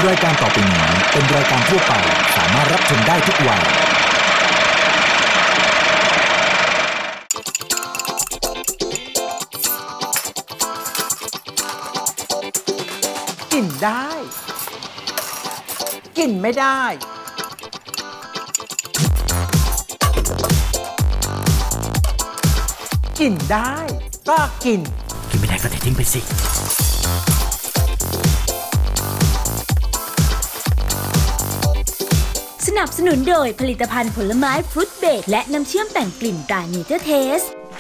รายการต่อไปนี้เป็นรายการทั่วไปสามารถรับชมได้ทุกวัยกินได้กินไม่ได้กินได้ก็กินไม่ได้ก็ทิ้งไปสิสนับสนุนโดยผลิตภัณฑ์ผลไม้ฟรุตเบรดและน้ำเชื่อมแต่งกลิ่นตราเนเจอร์เทส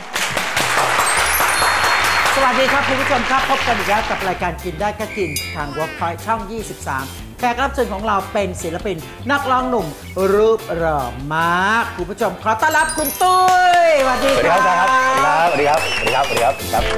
สวัสดีครับคุณผู้ชมครับพบกันอีกแล้วกับรายการกินได้ก็กินทาง Workpoint ช่อง 23 แขกรับเชิญของเราเป็นศิลปินนักร้องหนุ่มรูปหล่อมากคุณผู้ชมขอต้อนรับคุณตุ้ยสวัสดีครับสวัสดีครับสวัสดีครับสวัสดีครับสวัสดีครับ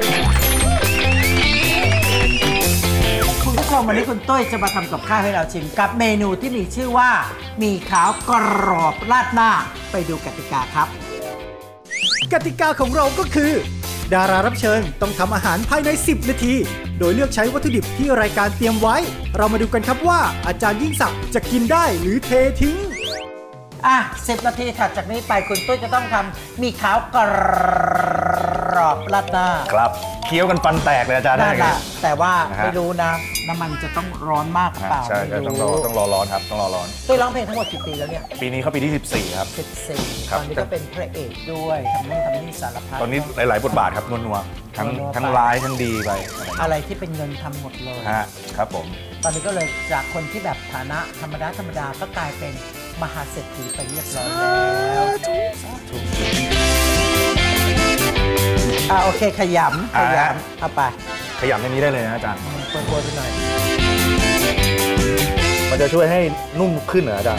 คุณผู้ชมวันนี้คุณตุ้ยจะมาทำกับข้าวให้เราชิมกับเมนูที่มีชื่อว่าหมี่ขาวกรอบราดหน้าไปดูกติกาครับกติกาของเราก็คือดารารับเชิญต้องทำอาหารภายใน10นาทีโดยเลือกใช้วัตถุดิบที่รายการเตรียมไว้เรามาดูกันครับว่าอาจารย์ยิ่งศักดิ์จะกินได้หรือเททิ้ง 10นาทีถัดจากนี้ไปคุณตุ้ยจะต้องทำหมี่ขาวกรอบราดหน้าครับเคี้ยวกันฟันแตกเลยอาจารย์นั่นแหละแต่ว่าไม่รู้นะน้ำมันจะต้องร้อนมากหรือเปล่าใช่ต้องรอร้อนครับต้องรอร้อนตุ้ยร้องเพลงทั้งหมดกี่ปีแล้วเนี่ยปีนี้เขาปีที่14ครับ 14ตอนนี้ก็เป็นพระเอกด้วยทำนี่สารพัดตอนนี้หลายๆบทบาทครับนัวๆทั้งร้ายทั้งดีไปอะไรที่เป็นเงินทำหมดเลยครับผมตอนนี้ก็เลยจากคนที่แบบฐานะธรรมดาก็กลายเป็นมหาเศรษฐีไปเรียบร้อยแล้วโอเคขยำเอาไปขยำในนี้ได้เลยนะอาจารย์โปรยไปหน่อยมันจะช่วยให้นุ่มขึ้นเหรออาจารย์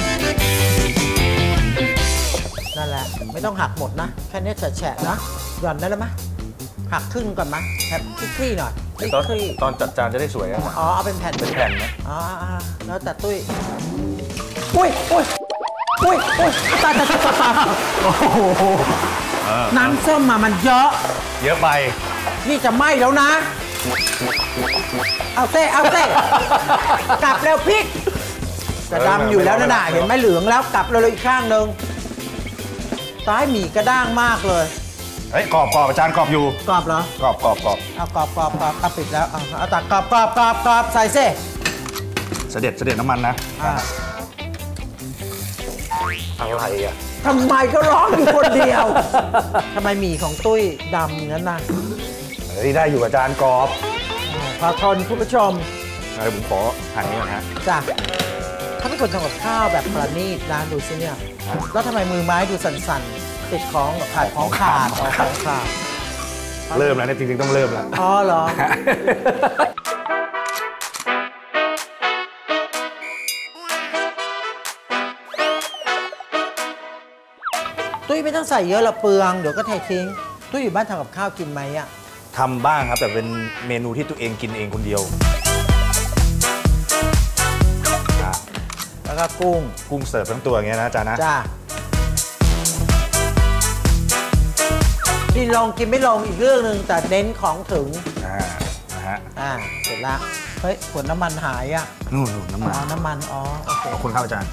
นั่นแหละไม่ต้องหักหมดนะแค่นี้แฉะๆนะหย่อนได้แล้วมั้ยหักครึ่งก่อนมั้ยแค่คลี่หน่อยตอนจัดจานจะได้สวยเอาเป็นแผ่นนะแล้วแต่ตุ้ยอุ้ยตายโอ้โหน้ำส้มมันเยอะไปนี่จะไหม้แล้วนะเอาเต้กลับแล้วพริกจะดำอยู่แล้วนะเห็นไหมเหลืองแล้วกลับเลยอีกข้างนึงตายหมี่กระด้างมากเลยกรอบอาจารย์กรอบอยู่กรอบเหรอกรอบเอากรอบปิดแล้วเอาตักกรอบใส่ซิเสด็จน้ำมันนะอะไรอ่ะทำไมก็ร้องอยู่คนเดียวทำไมหมี่ของตุ้ยดำงั้นน่ะได้อยู่อาจารย์กรอบพอทนคุณผู้ชมผมขอหั่นนี้ก่อนฮะจ้ะเขาเป็นคนทำกับข้าวแบบประณีตนะดูซิเนี่ยแล้วทำไมมือไม้ดูสั่นๆติดของขาดของขาดเริ่มแล้วเนี่ยจริงๆต้องเริ่มแล้วเหรอตุ้ยไม่ต้องใส่เยอะละเปลืองเดี๋ยวก็เททิ้งตุ้ยอยู่บ้านทำกับข้าวกินไหมทำบ้างครับแต่เป็นเมนูที่ตัวเองกินเองคนเดียวแล้วก็กุ้งเสิร์ฟทั้งตัวอย่างเงี้ยนะอาจารย์นะจ้ากินลงกินไม่ลงอีกเรื่องนึงแต่เน้นของถึงเสร็จละเฮ้ยขวดน้ำมันหายนู่นน้ำมันโอเคขอบคุณครับอาจารย์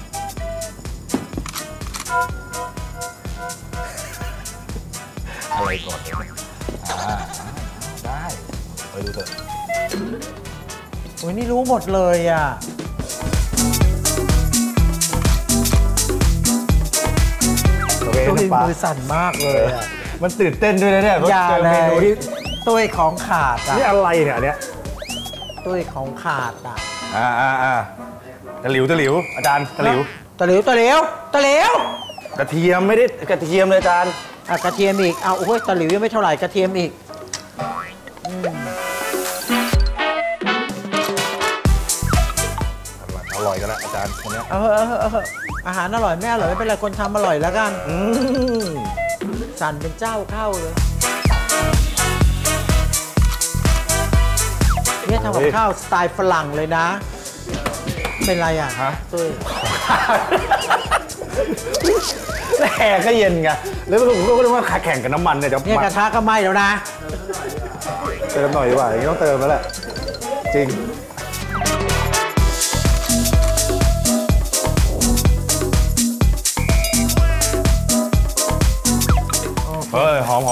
อะไรก่อนได้ไปดูเถอะโอ้ยนี่รู้หมดเลยตุ้ยมือสั่นมากเลยมันตื่นเต้นด้วยนะเนี่ยอย่าเลยตุ้ยของขาดนี่อะไรเนี่ยตุ้ยของขาดตะหลิวอาจารย์ตะหลิวกระเทียมไม่ได้กระเทียมเลยอาจารย์กระเทียมอีกโอ้ยตะหลิวยังไม่เท่าไหร่กระเทียมอีกอร่อยกันแล้วอาจารย์คนนี้อาหารอร่อยไม่อร่อยไม่เป็นไรคนทำอร่อยแล้วกันสั่นเป็นเจ้าเข้าเลยเนี่ยทำกับข้าวสไตล์ฝรั่งเลยนะเป็นไรตุ้ยแห่ก็เย็นไงแล้วผมก็เรียกว่าแข่งกับน้ำมันเนี่ยกระทะก็ไหม้แล้วนะเติมหน่อยดีกว่าอย่างนี้ต้องเติมแล้วแหละจริง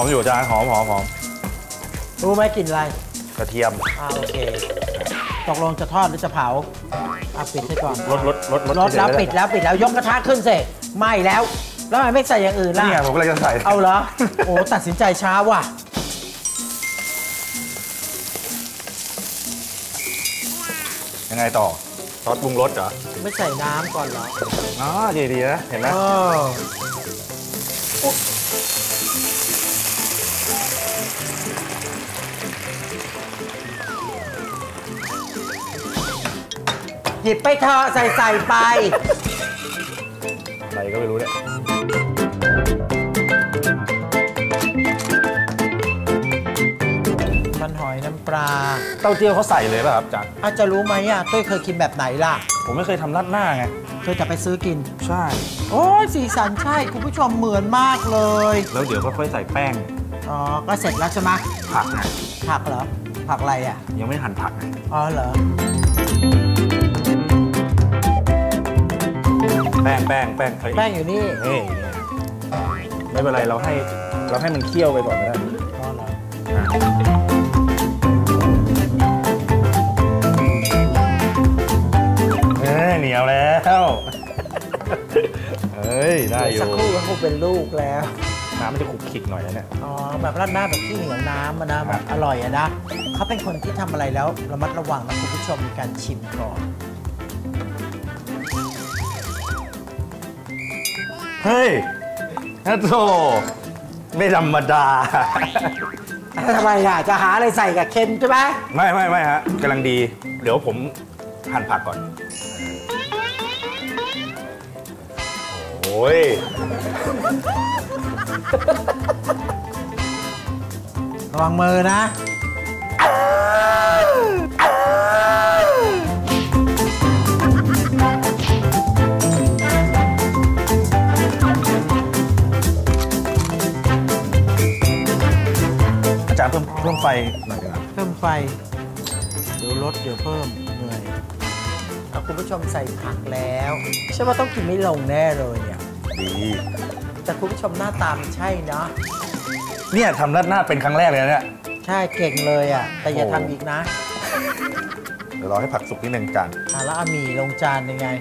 มอยู่อาจารย์หอมรู้ไหมกลิ่นอะไรกระเทียมโอเคตกลงจะทอดหรือจะเผาปิดให้ก่อนรถแล้วปิดแล้วยกกระทะขึ้นเสร็จไหม้แล้วทำไมไม่ใส่อย่างอื่นล่ะนี่ไงผมก็เลยจะใส่เอาเหรอโอ้ตัดสินใจช้าว่ะยังไงต่อซอสปรุงรสเหรอไม่ใส่น้ำก่อนเหรอดีนะเห็นไหมหยิบไปเถอะใส่ไปอะไรก็ไม่รู้เนี่ยมันหอยน้ำปลาเต้าเจี้ยวเขาใส่เลยป่ะครับอาจารย์อาจจะรู้ไหมตุ้ยเคยกินแบบไหนล่ะผมไม่เคยทำราดหน้าไงเคยจะไปซื้อกินใช่โอ้ยสีสันใช่คุณผู้ชมเหมือนมากเลยแล้วเดี๋ยวก็ค่อยใส่แป้งก็เสร็จแล้วใช่ไหมผักนะผักเหรอผักอะไรยังไม่หั่นผักไงเหรอแป้งอยู่นี่ไม่เป็นไรเราให้มันเคี่ยวไปก่อนก็ได้เหนียวแล้วได้อยู่สักครู่ก็คงเป็นลูกแล้วน้ำมันจะขลุกขลิกหน่อยนะเนี่ยแบบราดหน้าแบบที่เหนียวน้ำนะแบบอร่อยนะเขาเป็นคนที่ทำอะไรแล้วระมัดระวังนะคุณผู้ชมในการชิมก่อนเฮ้ยนะโธ่ไม่ธรรมดาทำไมจะหาอะไรใส่กับเค็มใช่ไหมไม่ฮะกำลังดีเดี๋ยวผมหั่นผักก่อนโอ้ยระวังมือนะอาจารย์เพิ่มไฟหน่อยดีกว่าเพิ่มไฟเดี๋ยวลดเดี๋ยวเพิ่มเหนื่อยคุณผู้ชมใส่ผักแล้วใช่ว่าต้องกินไม่ลงแน่เลยเนี่ยดีแต่คุณผู้ชมหน้าตามันใช่เนาะเนี่ยทำราดหน้าเป็นครั้งแรกเลยเนี่ยใช่เก่งเลยแต่อย่าทำอีกนะเดี๋ยวรอให้ผักสุกนิดนึงจานแล้วหมี่ลงจานยังไง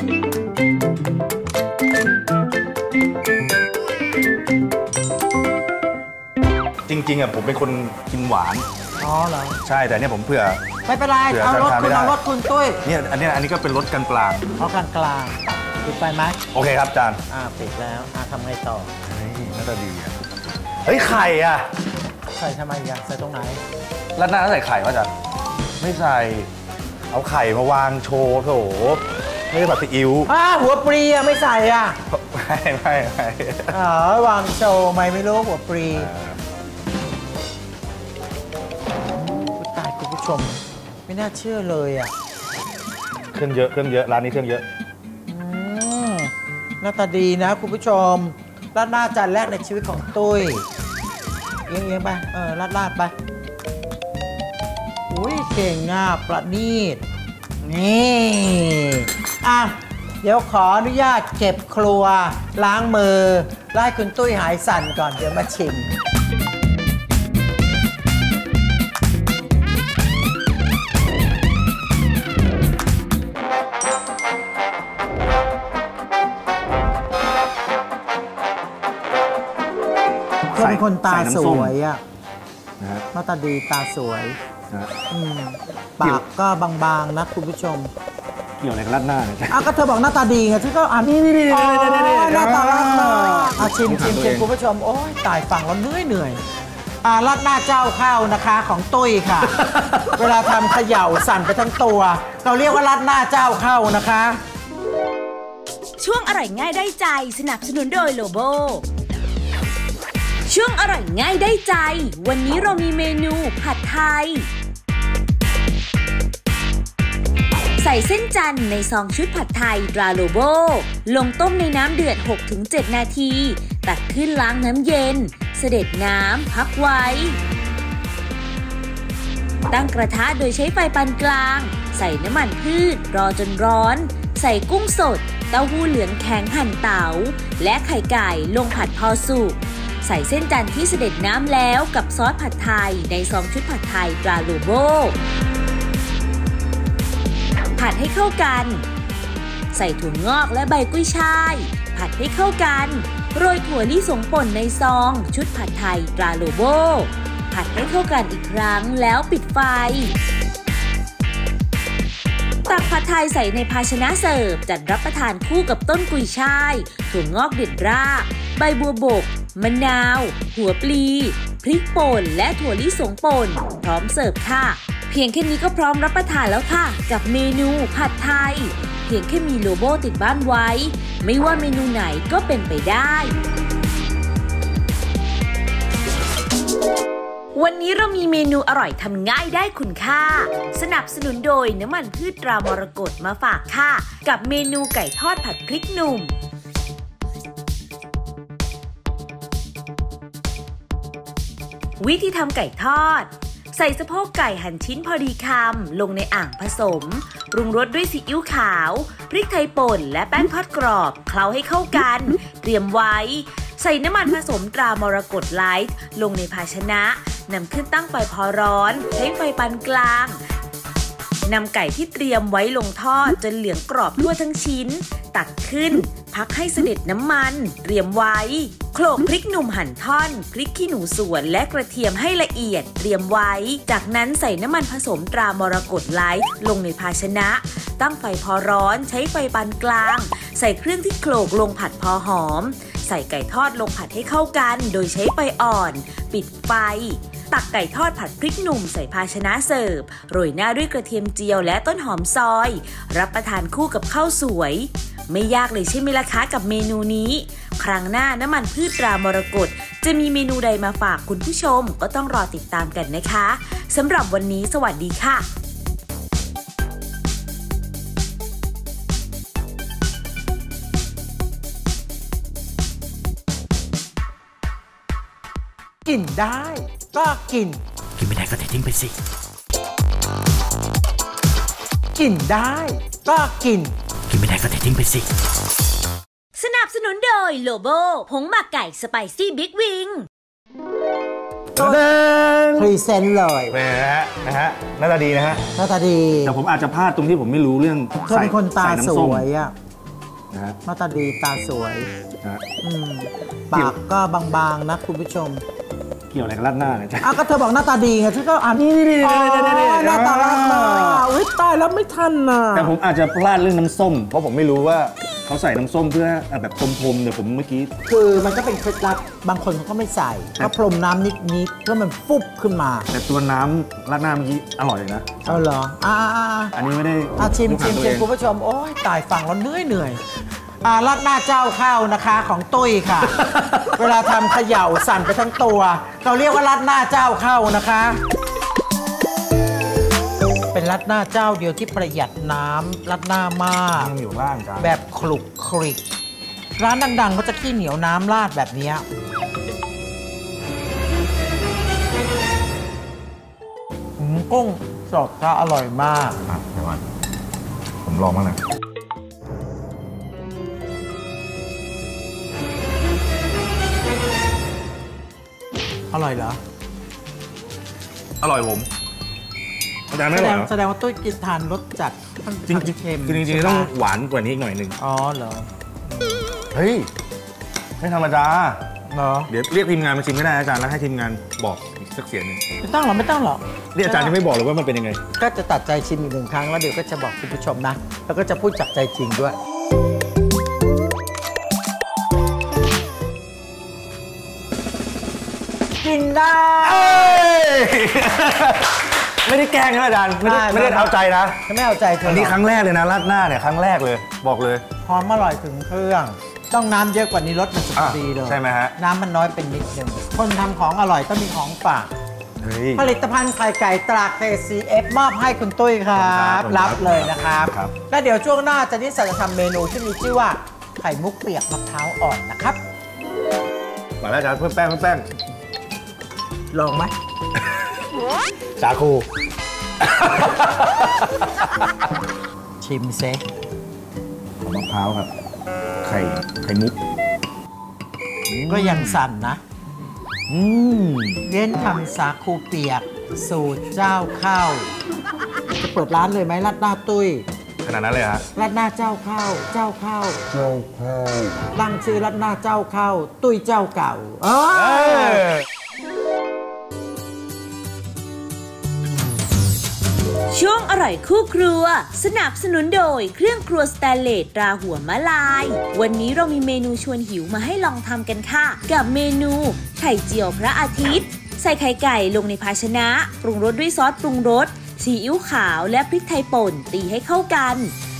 จริงๆผมเป็นคนกินหวานเหรอใช่แต่เนี่ยผมเผื่อไม่เป็นไรเอารสคุณตุ้ยเนี่ยอันนี้ก็เป็นรสกลางกลางปิดไปไหมโอเคครับอาจารย์ปิดแล้วทำไงต่อน่าจะดีเฮ้ยไข่ใส่ทำไมใส่ตรงไหนราดหน้าใส่ไข่ป่ะอาจารย์ไม่ใส่เอาไข่มาวางโชว์โถไม่ได้ผัดซีอิ๊วหัวปรีไม่ใส่ไม่วางโชว์ไม่รู้หัวปรีตายคุณผู้ชมไม่น่าเชื่อเลยเครื่องเยอะร้านนี้เครื่องเยอะหน้าตาดีนะคุณผู้ชมราดหน้าจานแรกในชีวิตของตุ้ยเอียงไปราดไปอุ้ยเก่งประณีตนี่เดี๋ยวขออนุญาตเก็บครัวล้างมือไล่คุณตุ้ยหายสั่นก่อนเดี๋ยวมาชิมเป็นคนตาสวยหน้าตาดีตาสวยปากก็บางๆนะคุณผู้ชมเกี่ยวอะไรกับราดหน้าก็เธอบอกหน้าตาดีไงฉันก็นี่หน้าตาราดหน้าชิมคุณผู้ชมโอ้ยตายฟังแล้วเหนื่อยราดหน้าเจ้าข้าวนะคะของตุ้ยค่ะเวลาทำเขย่าสั่นไปทั้งตัวเราเรียกว่าราดหน้าเจ้าข้าวนะคะช่วงอร่อยง่ายได้ใจสนับสนุนโดยโลโบช่วงอร่อยง่ายได้ใจวันนี้เรามีเมนูผัดไทยใส่เส้นจันทร์ในซองชุดผัดไทยตราโลโบลงต้มในน้ำเดือด 6-7 นาทีตักขึ้นล้างน้ำเย็นเสด็จน้ำพักไว้ตั้งกระทะโดยใช้ไฟปานกลางใส่น้ำมันพืชรอจนร้อนใส่กุ้งสดเต้าหู้เหลืองแข็งหั่นเต๋าและไข่ไก่ลงผัดพอสุกใส่เส้นจันทร์ที่เสด็จน้ำแล้วกับซอสผัดไทยในซองชุดผัดไทยตราโลโบผัดให้เข้ากันใส่ถั่วงอกและใบกุ้ยช่ายผัดให้เข้ากันโรยถั่วลิสงป่นในซองชุดผัดไทยตราโลโบผัดให้เข้ากันอีกครั้งแล้วปิดไฟตักผัดไทยใส่ในภาชนะเสิร์ฟจัดรับประทานคู่กับต้นกุยช่ายถั่วงอกเด็ดรากใบบัวบกมะนาวหัวปลีพริกป่นและถั่วลิสงป่นพร้อมเสิร์ฟค่ะเพียงแค่นี้ก็พร้อมรับประทานแล้วค่ะกับเมนูผัดไทยเพียงแค่มีโลโบติดบ้านไว้ไม่ว่าเมนูไหนก็เป็นไปได้วันนี้เรามีเมนูอร่อยทำง่ายได้คุณค่าสนับสนุนโดยน้ำมันพืชตรามรกตมาฝากค่ะกับเมนูไก่ทอดผัดพริกหนุ่มวิธีทำไก่ทอดใส่สะโพกไก่หั่นชิ้นพอดีคำลงในอ่างผสมปรุงรสด้วยซีอิ๊วขาวพริกไทยป่นและแป้งทอดกรอบเคล้าให้เข้ากันเตรียมไว้ใส่น้ำมันผสมตรามรกตไลท์ลงในภาชนะนำขึ้นตั้งไฟพอร้อนใช้ไฟปานกลางนำไก่ที่เตรียมไว้ลงทอดจนเหลืองกรอบทั่วทั้งชิ้นตักขึ้นพักให้เสด็จน้ำมันเตรียมไว้โขลกพริกหนุ่มหั่นท่อนพริกขี้หนูสวนและกระเทียมให้ละเอียดเตรียมไว้จากนั้นใส่น้ำมันผสมตรามรกตไลท์ลงในภาชนะตั้งไฟพอร้อนใช้ไฟปานกลางใส่เครื่องที่โขลกลงผัดพอหอมใส่ไก่ทอดลงผัดให้เข้ากันโดยใช้ไฟอ่อนปิดไฟตักไก่ทอดผัดพริกหนุ่มใส่ภาชนะเสิร์ฟโรยหน้าด้วยกระเทียมเจียวและต้นหอมซอยรับประทานคู่กับข้าวสวยไม่ยากเลยใช่ไหมล่ะคะกับเมนูนี้ครั้งหน้าน้ำมันพืชตรามรกตจะมีเมนูใดมาฝากคุณผู้ชมก็ต้องรอติดตามกันนะคะสำหรับวันนี้สวัสดีค่ะกินได้ก็กินไม่ได้ก็เททิ้งไปสิกินได้ก็กินไม่ได้ก็เททิ้งไปสิสนับสนุนโดยโลโบผงหมักไก่สไปซี่บิ๊กวิงพรีเซนต์เลยนะฮะหน้าตาดีนะฮะหน้าตาดีแต่ผมอาจจะพลาดตรงที่ผมไม่รู้เรื่องใส่คนตาสวยอ่ะหน้าตาดีตาสวยปากก็บางๆนะคุณผู้ชมเกี่ยวอะไรกับราดหน้าเนี่ยจ๊ะก็เธอบอกหน้าตาดีไงฉันก็อ่านนี่หน้าตาราดหน้าอุ้ยตายแล้วไม่ทันน่ะแต่ผมอาจจะพลาดเรื่องน้ำส้มเพราะผมไม่รู้ว่าเขาใส่น้ำส้มเพื่อแบบพรมๆเดี๋ยวผมเมื่อกี้คือมันก็เป็นเคล็ดลับบางคนเขาก็ไม่ใส่ก็พรมน้ำนิดๆเพื่อมันฟุบขึ้นมาแต่ตัวน้ำราดหน้าเมื่อกี้อร่อยนะเหรออันนี้ไม่ได้ชิมคุณผู้ชมโอ้ยตายฟังแล้วเหนื่อยราดหน้าเจ้าข้าวนะคะของตุ้ยค่ะ เวลาทำเขย่าสั่นไปทั้งตัวเราเรียกว่าราดหน้าเจ้าข้าวนะคะเป็นราดหน้าเจ้าเดียวที่ประหยัดน้ำราดหน้ามากอยู่ล่างจ้าแบบคลุกคลิกร้านดังๆเขาจะขี้เหนียวน้ำราดแบบนี้กุ้งสดก็อร่อยมากเดี๋ยวก่อนผมลองบ้างนะอร่อยเหรออร่อยผมอาจารย์ไม่อร่อยเหรอแสดงว่าตุ้ยกินทานรสจัดจริงๆคือจริงๆต้องหวานกว่านี้อีกหน่อยนึงเหรอเฮ้ยไม่ธรรมดาเหรอเดี๋ยวเรียกทีมงานมาชิมก็ได้อาจารย์แล้วให้ทีมงานบอกอีกสักเสียงนึงไม่ต้องหรอกเรียกอาจารย์จะไม่บอกเลยว่ามันเป็นยังไงก็จะตัดใจชิมอีก1 ครั้งแล้วเดี๋ยวก็จะบอกคุณผู้ชมนะแล้วก็จะพูดจากใจจริงด้วยกินได้ไม่ได้แกล้งนะอาจารย์ไม่ได้เอาใจนะไม่เอาใจเธออันนี้ครั้งแรกเลยนะราดหน้าเนี่ยครั้งแรกเลยบอกเลยหอมอร่อยถึงเครื่องต้องน้ำเยอะกว่านี้รสมันจะดีเลยใช่ไหมฮะน้ำมันน้อยเป็นนิดนึงคนทำของอร่อยต้องมีของฝากผลิตภัณฑ์ไข่ไก่ตรา KCF มอบให้คุณตุ้ยครับรับเลยนะครับแล้วเดี๋ยวช่วงหน้าจะนิสจะทำเมนูที่มีชื่อว่าไข่มุกเปียกมะพร้าวอ่อนนะครับมาแล้วอาจารย์เพิ่มแป้งลองไหมสาคูชิมเซมะพร้าวครับไข่มุกก็ยังสั่นนะเรียนทำสาคูเปียกสูตรเจ้าข้าวจะเปิดร้านเลยไหมรัดหน้าตุ้ยขนาดนั้นเลยฮะรัดหน้าเจ้าข้าวตั้งชื่อรัดหน้าเจ้าข้าวตุ้ยเจ้าเก่าช่วงอร่อยคู่ครัวสนับสนุนโดยเครื่องครัวสแตนเลสตราหัวมะลายวันนี้เรามีเมนูชวนหิวมาให้ลองทำกันค่ะกับเมนูไข่เจียวพระอาทิตย์ใส่ไข่ไก่ลงในภาชนะปรุงรสด้วยซอสปรุงรสซีอิ๊วขาวและพริกไทยป่นตีให้เข้ากัน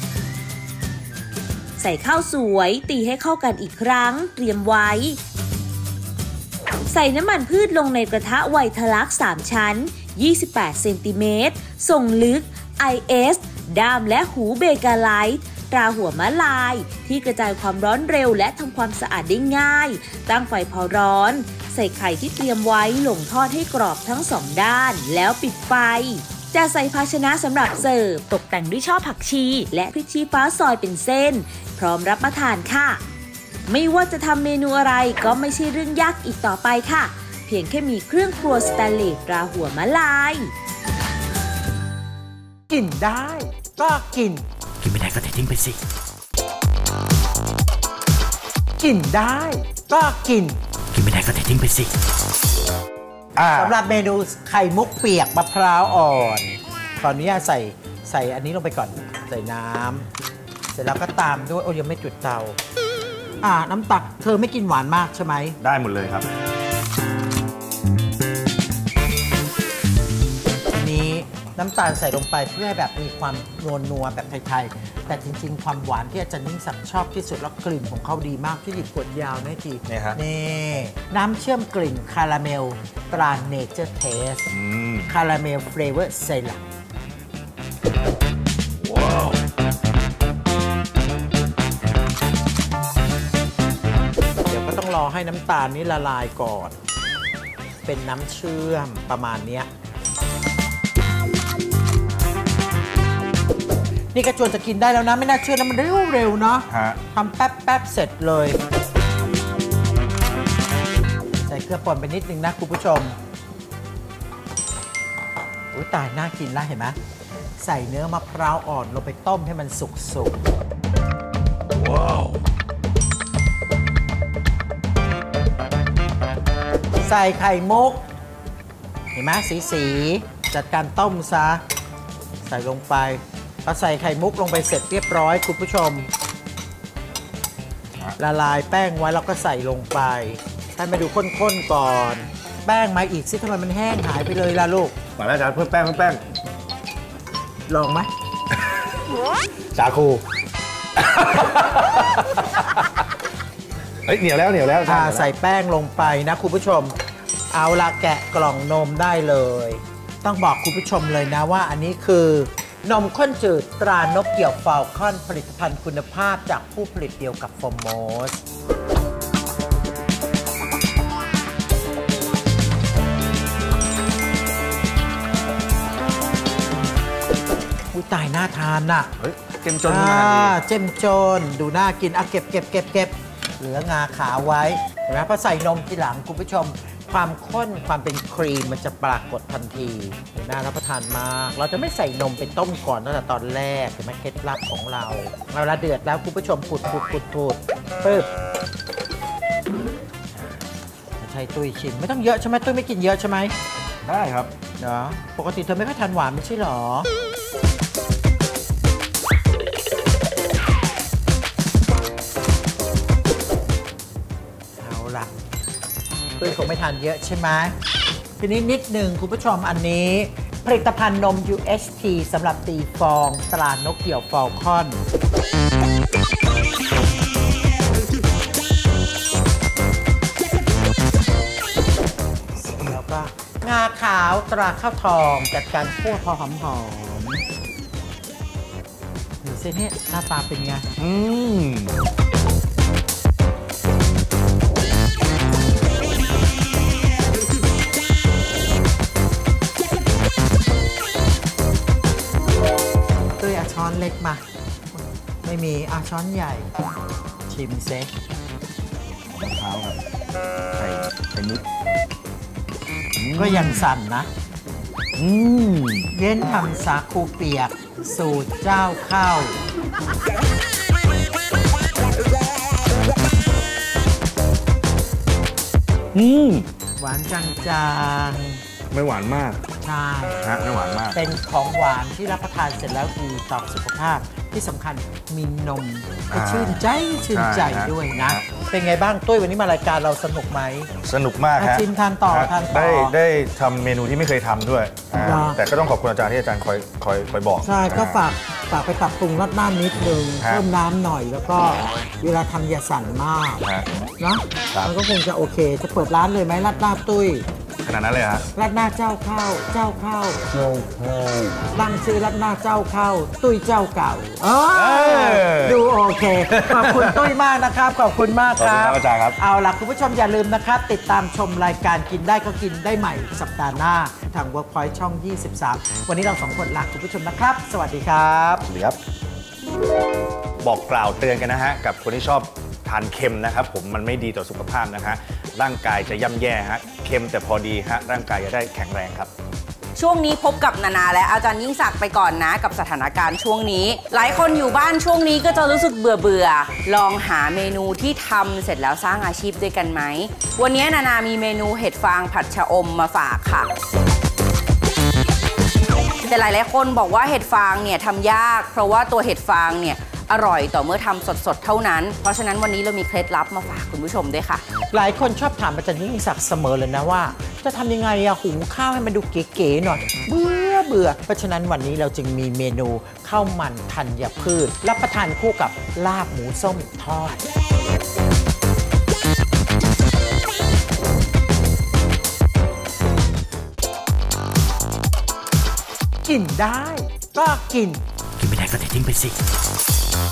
ใส่ข้าวสวยตีให้เข้ากันอีกครั้งเตรียมไว้ใส่น้ำมันพืชลงในกระทะไวทะลัก3ชั้น28 เซนติเมตรส่งลึก IS ด้ามและหูเบกาไลท์ตราหัวมะลายที่กระจายความร้อนเร็วและทำความสะอาดได้ง่ายตั้งไฟพอร้อนใส่ไข่ที่เตรียมไว้ลงทอดให้กรอบทั้ง2ด้านแล้วปิดไฟจะใส่ภาชนะสำหรับเสิร์ฟตกแต่งด้วยช่อผักชีและพริกชี้ฟ้าซอยเป็นเส้นพร้อมรับประทานค่ะไม่ว่าจะทำเมนูอะไรก็ไม่ใช่เรื่องยากอีกต่อไปค่ะเพียงแค่มีเครื่องครัวสแตนเลสตราหัวมะลายกินได้ก็กินไม่ได้ก็ทิ้งไปสิกินได้ก็กินไม่ได้ก็ทิ้งไปสิสำหรับเมนูไข่มุกเปียกมะพร้าวอ่อนตอนนี้ใส่อันนี้ลงไปก่อนใส่น้ำเสร็จแล้วก็ตามด้วยยังไม่จุดเตาน้ำตักเธอไม่กินหวานมากใช่ไหมได้หมดเลยครับนี้น้ำตาลใส่ลงไปเพื่อให้แบบมีความนัวแบบไทยๆแต่จริงๆความหวานที่อาจารย์ยิ่งศักดิ์ชอบที่สุดแล้วกลิ่นของเขาดีมากที่หยิบขวดยาวนะทีนี่น้ำเชื่อมกลิ่นคาราเมลตราเนเจอร์เทสคาราเมลเฟลเวอร์ไซรัปเดี๋ยวก็ต้องรอให้น้ำตาลนี้ละลายก่อนเป็นน้ำเชื่อมประมาณนี้นี่กระจวนจะกินได้แล้วนะไม่น่าเชื่อนะมันเร็วเนาะทำแป๊บเสร็จเลยใส่เกลือป่นไปนิดนึงนะคุณผู้ชมอุ้ยตายน่ากินแล้วเห็นไหมใส่เนื้อมะพร้าวอ่อนลงไปต้มให้มันสุกว้าวใส่ไข่มุกเห็นไหมสีจัดการต้มซะใส่ลงไปพอใส่ไข่มุกลงไปเสร็จเรียบร้อยคุณผู้ชมละลายแป้งไว้แล้วก็ใส่ลงไปให้มาดูข้นๆก่อนแป้งมาอีกสิทำไมมันแห้งหายไปเลยล่ะลูกมาแล้วอาจารย์เพิ่มแป้งลองไหมสาคูเหนียวแล้วใส่แป้งลงไปนะคุณผู้ชมเอาละแกะกล่องนมได้เลยต้องบอกคุณผู้ชมเลยนะว่าอันนี้คือนมข้นจืดตรานกเกี่ยวฟาลคอนผลิตภัณฑ์คุณภาพจากผู้ผลิตเดียวกับโฟร์โมสอุ้ยตายน่าทานน่ะเจ้มจนเจ้มจนดูน่ากินเก็บเหลืองาขาวไว้เห็นไหมพอใส่นมทีหลังคุณผู้ชมความข้นความเป็นครีมมันจะปรากฏทันทีน่ารับประทานมากเราจะไม่ใส่นมไปต้มก่อนตั้งแต่ตอนแรกเห็นไหมเคล็ดลับของเราเวลาเดือดแล้วคุณผู้ชมปุดปึ๊บใช่ตุ้ยชิมไม่ต้องเยอะใช่ไหมตุ้ยไม่กินเยอะใช่ไหมได้ครับเนาะปกติเธอไม่ค่อยทานหวานไม่ใช่หรอตุ้ยคงไม่ทานเยอะใช่ไหมทีนี้นิดหนึ่งคุณผู้ชมอันนี้ผลิตภัณฑ์นม UHT สำหรับตีฟองตรานกเกี่ยวฟาลคอนแล้วก็งาขาวตราข้าวทองจัดการคั่วพอหอมดูสิเนี่ยหน้าตาเป็นไงช้อนเล็กมาไม่มีช้อนใหญ่ชิมเซ็กมะพร้าวครับไข่มุกก็ยังสั่นนะเว้นทำสาคูเปียกสูตรเจ้าข้าวหวานจางๆไม่หวานมากใช่ฮะไม่หวานมากเป็นของหวานที่รับประทานเสร็จแล้วดีต่อสุขภาพที่สำคัญมีนมให้ชื่นใจด้วยนะ เป็นไงบ้างตุ้ยวันนี้มารายการเราสนุกไหมสนุกมากฮะชิมทานต่อได้ทำเมนูที่ไม่เคยทำด้วยแต่ก็ต้องขอบคุณอาจารย์ที่อาจารย์คอยบอกใช่ก็ฝากไปปรับปรุงราดหน้านิดนึงเพิ่มน้ำหน่อยแล้วก็เวลาทำอย่าสั่นมากนะมันก็คงจะโอเคจะเปิดร้านเลยไหมราดหน้าตุ้ยขนาดนั้นเลยฮะราดหน้าเจ้าข้าวตั้งชื่อราดหน้าเจ้าข้าวตุ้ยเจ้าเก่าดูโอเคขอบคุณตุ้ยมากนะครับขอบคุณมากครับขอบคุณอาจารย์ครับเอาล่ะคุณผู้ชมอย่าลืมนะครับติดตามชมรายการกินได้ก็กินได้ใหม่สัปดาห์หน้าทาง Workpoint ช่อง 23 วันนี้เรา2 คนลาคุณผู้ชมนะครับสวัสดีครับสวัสดีครับบอกกล่าวเตือนกันนะฮะกับคนที่ชอบทานเค็มนะครับผมมันไม่ดีต่อสุขภาพนะฮะร่างกายจะย่ำแย่ฮะเค็มแต่พอดีฮะร่างกายจะได้แข็งแรงครับช่วงนี้พบกับนานาและอาจารย์ยิ่งศักดิ์ไปก่อนนะกับสถานการณ์ช่วงนี้หลายคนอยู่บ้านช่วงนี้ก็จะรู้สึกเบื่อลองหาเมนูที่ทำเสร็จแล้วสร้างอาชีพด้วยกันไหมวันนี้นานามีเมนูเห็ดฟางผัดชะอมมาฝากค่ะแต่หลายคนบอกว่าเห็ดฟางเนี่ยทำยากเพราะว่าตัวเห็ดฟางเนี่ยอร่อยต่อเมื่อทำสดๆเท่านั้นเพราะฉะนั้นวันนี้เรามีเคล็ดลับมาฝากคุณผู้ชมด้วยค่ะหลายคนชอบถามอาจารย์ยิ่งศักดิ์เสมอเลยนะว่าจะทำยังไงอะหุงข้าวให้มันดูเก๋ๆหน่อยเบื่อเพราะฉะนั้นวันนี้เราจึงมีเมนูข้าวมันธัญพืชรับประทานคู่กับลาบหมูส้มทอดกินได้ก็กินไม่ได้ก็ทิ้งไปสิ